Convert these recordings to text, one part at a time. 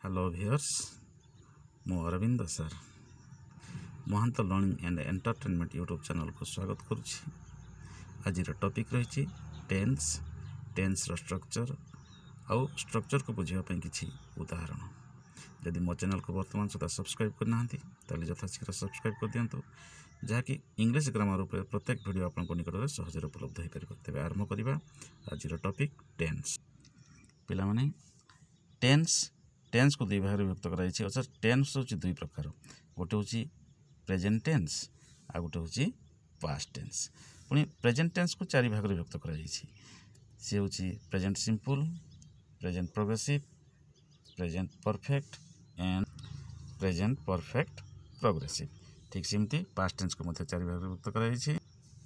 Hello viewers मु Arvind sir Mahant learning and entertainment YouTube channel को स्वागत करुच्ची। आज टॉपिक रही टेन्स स्ट्रक्चर आउ स्ट्रक्चर को बुझापी किसी उदाहरण। यदि मो चैनल को वर्तमान सुधा सब्सक्राइब करना यथाशीघ्र सब्सक्राइब कर दिंतु जहाँकि इंग्लिश ग्रामर उपर प्रत्येक वीडियो आपन निकट में सहज उपलब्ध हो पार। तेज आरंभ करवा आज टॉपिक टेन्स। पिला माने टेन्स को दुई भाग विभक्त कराई। अर्थात टेन्स होची दुई प्रकार, गोटे होची प्रेजेंट टेन्स आ गोटे होची पास्ट टेन्स। पुणी प्रेजेंट टेन्स को चारि भाग विभक्त कराई। सी होची present simple, present progressive, present perfect and present perfect progressive. ठीक सेमती पास्ट टेन्स को मध्य चारि भाग विभक्त कराई।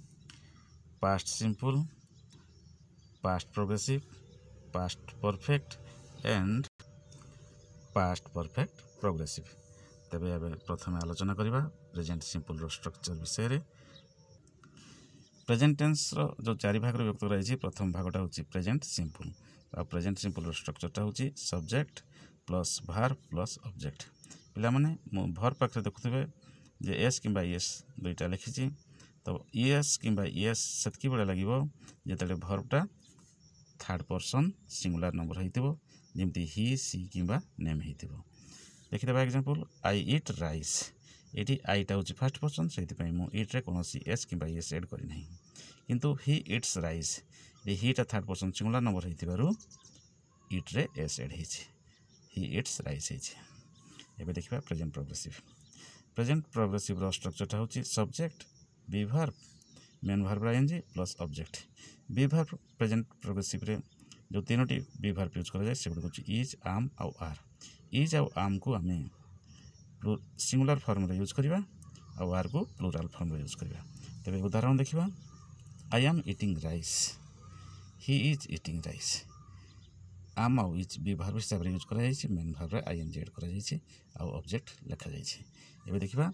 Past simple, past progressive, past perfect and past perfect progressive. तेबे अब प्रथम आलोचना करबा प्रेजेंट सिंपल रो स्ट्रक्चर विषय रे। प्रेजेंट टेन्स रो जो चारि भाग विभक्त कराई। प्रथम भागटा होची प्रेजेंट सिंपल। आ प्रेजेंट सिंपल रो स्ट्रक्चरटा होची subject plus verb plus object. पिला माने मो वर्ब पाखरे देखुथिबे जे एस किंबा एस दुईटा लिखिची। तो एस किंबा एस सेतकी बडा लागिवो जेतले वर्बटा थर्ड पर्सन सिंगुलर नंबर होइतिबो, जेमती ही सी किंबा नेम होइतिबो। देखिदेबा एग्जांपल आई इट राइस। एटी आईटा होची फर्स्ट पर्सन, सेति पई मु इट रे कोनोसी एस किंबा एस ऐड करि नाही। किंतु ही इट्स राइस ए हीटा थर्ड पर्सन सिंगुलर नंबर होइतिबारु इट रे एस ऐड हेछि, ही इट्स राइस हेछि। एबे देखिबा प्रेजेंट प्रोग्रेसिव। प्रेजेंट प्रोग्रेसिव रो स्ट्रक्चरटा होची subject be verb main verb ING plus object. Be verb present progressive रे जो तीनोटी बी वर्ब यूज करा जाए से गुड होची इज, आम आउ आर। इज आउ आम को आमे सिंगुलर फॉर्म रे यूज करिबा आउ आर को प्लूरल फॉर्म रे यूज करिबा। तबे उदाहरण देखिबा I am eating rice, he is eating rice. Am आउ इज बी वर्ब हिसाब रे यूज करा जायछि, मेन वर्ब रे आईएनजी ऐड करा जायछि आउ ऑब्जेक्ट लिखा जायछि। एबे देखिबा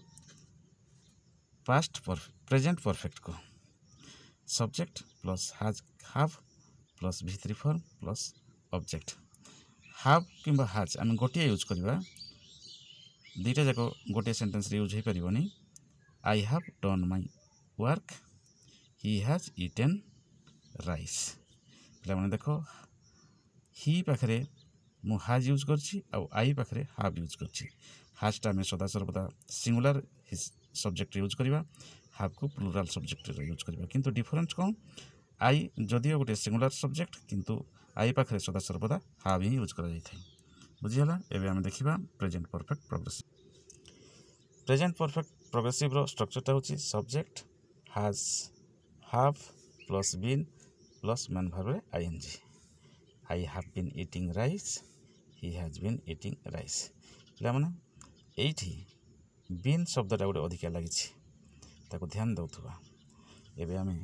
पास्ट प्रेजेंट परफेक्ट को subject plus have plus V3 form plus object. Have किंबा हैज आम गोटे यूज करवा, दुईटा जाक गोटे सेंटेंस रे यूज हो पारिबनी। I have done my work, he has eaten rice. पिला माने देखो ही पाखरे मु हैज यूज करछि आ आई पाखरे हैव यूज करछि। हैजटा में सदा सर्वदा सिंगुलर सब्जेक्ट यूज करवा, हैव को प्लूरल सब्जेक्ट यूज करवा। किंतु डिफरेंस कौन, आई जदियो गोटे सिंगुलर सब्जेक्ट किंतु आई पाखरे सदा सर्वदा हैव ही यूज करा जायथाय। बुझियला। एबे हम देखिबा present perfect progressive. Present perfect progressive रो स्ट्रक्चरटा होची subject has have plus been plus main verb ING. I have been eating rice, he has been eating rice. पिला माने एठी बीन शब्दटा गोटे अधिका लागिछि, ताको ध्यान दउथुबा। एबे हमें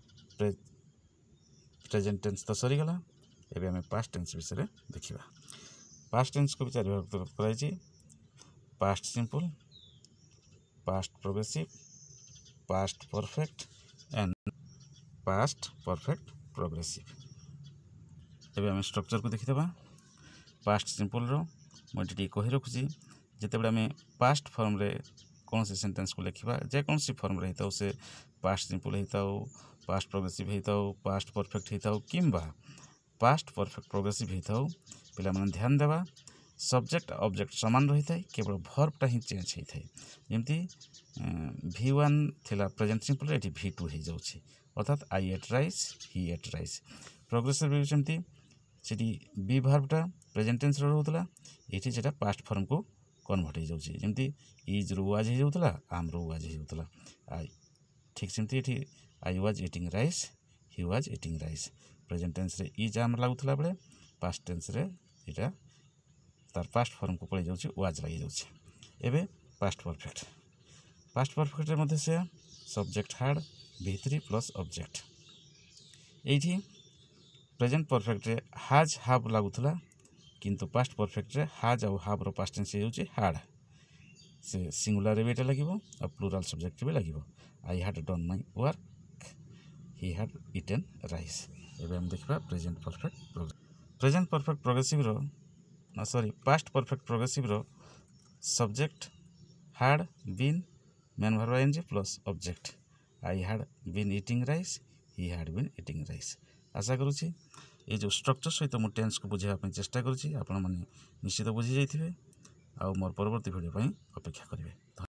प्रेजेंट टेन्स तो सरी गला। एबे हमें पास्ट टेन्स विषय देखिबा। पास्ट टेन्स को भी चारि भाग विभक्त कराई। Past simple, past progressive, past perfect and past perfect progressive. एबे हमें स्ट्रक्चर को देखिदेबा। पास्ट सिंपल रो मोटी कहि रखुची, जेतेबेले हमें पास्ट फॉर्म रे कौन से सेंटेंस को लिखिबा, जे कौन सी फॉर्म रहता हो से पास्ट सिंपल होता हो, पास्ट प्रोग्रेसिव होता हो, पास्ट परफेक्ट होता हो किंबा पास्ट परफेक्ट प्रोग्रेसिव होता हो। पिला माने ध्यान देबा सब्जेक्ट ऑब्जेक्ट समान रही थाए, केवल वर्बटा ही चेंज होता है। जमती V1 थिला प्रेजेंट सिंपल एठी V2 हो जाउछि। अर्थात I ate rice, he ate rice. Progressive भी सेमती सेठी बी वर्बटा प्रेजेंट टेंस रो रहउतला, एठी सेटा पास्ट फॉर्म को कन्वर्ट हो जाउछि। जमती इज रो वाज हो जाउतला, आम रो वाज हो जाउतला। आई ठीक सेमती एठी I was eating rice, he was eating rice. Present tense रे इज आम लागुतला बेले पास्ट टेंस रे एटा तार पास्ट फॉर्म को पळै जाउछि, वाज लागि जाउछि। एबे पास्ट परफेक्ट। पास्ट परफेक्ट रे मध्ये से subject had V3 plus object. एठी प्रेजेंट परफेक्ट रे हैज हैव लागुतला, किंतु पास्ट परफेक्ट रे हैज और हैव रो पास्ट टेंस होउछि हैड। से सिंगुलर रे बेटा लागिवो और प्लूरल सब्जेक्ट भी लागिवो। I had done my work, he had eaten rice. एबे हम देखबा प्रेजेंट परफेक्ट प्रोग्रेसिव रो सॉरी पास्ट परफेक्ट प्रोग्रेसिव रो subject had been main verb ING plus object I had been eating rice he had been eating rice. आशा करुँची ये जो structure सहित मु टेंस को बुझाई चेष्टा करुँची आपण माने निश्चित बुझी जाइथिबे आ मोर परवर्ती वीडियो अपेक्षा करेंगे।